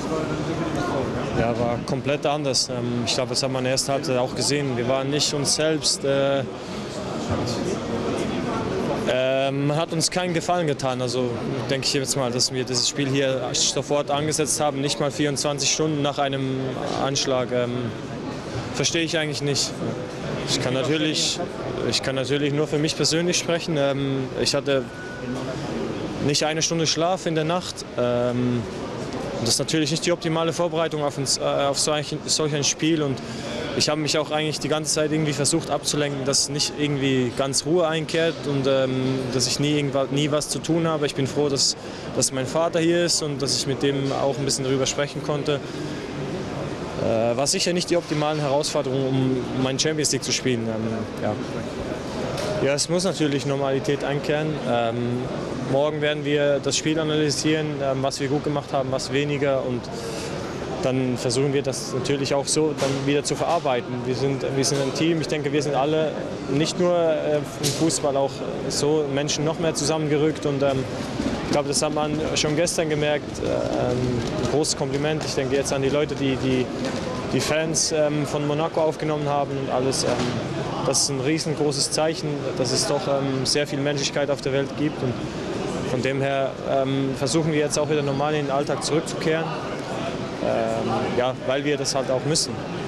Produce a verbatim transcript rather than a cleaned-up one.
Ja, war komplett anders. Ähm, ich glaube, das hat man in der ersten Halbzeit auch gesehen. Wir waren nicht uns selbst. Äh, ähm, hat uns keinen Gefallen getan. Also denke ich jetzt mal, dass wir dieses Spiel hier sofort angesetzt haben, nicht mal vierundzwanzig Stunden nach einem Anschlag. Ähm, verstehe ich eigentlich nicht. Ich kann natürlich, ich kann natürlich nur für mich persönlich sprechen. Ähm, ich hatte nicht eine Stunde Schlaf in der Nacht. Ähm, das ist natürlich nicht die optimale Vorbereitung auf ein, auf solch, solch ein Spiel. Und ich habe mich auch eigentlich die ganze Zeit irgendwie versucht abzulenken, dass nicht irgendwie ganz Ruhe einkehrt und ähm, dass ich nie, nie was zu tun habe. Ich bin froh, dass, dass mein Vater hier ist und dass ich mit dem auch ein bisschen darüber sprechen konnte. Äh, war sicher nicht die optimalen Herausforderungen, um meinen Champions League zu spielen. Ähm, ja. ja, es muss natürlich Normalität einkehren. Ähm, morgen werden wir das Spiel analysieren, ähm, was wir gut gemacht haben, was weniger. Und dann versuchen wir das natürlich auch so dann wieder zu verarbeiten. Wir sind, wir sind ein Team, ich denke, wir sind alle nicht nur äh, im Fußball, auch so Menschen noch mehr zusammengerückt. Und ähm, ich glaube, das hat man schon gestern gemerkt. Äh, ein großes Kompliment, ich denke jetzt an die Leute, die die, die Fans ähm, von Monaco aufgenommen haben und alles. Ähm, das ist ein riesengroßes Zeichen, dass es doch ähm, sehr viel Menschlichkeit auf der Welt gibt. Und von dem her ähm, versuchen wir jetzt auch wieder normal in den Alltag zurückzukehren. Ähm, ja, weil wir das halt auch müssen.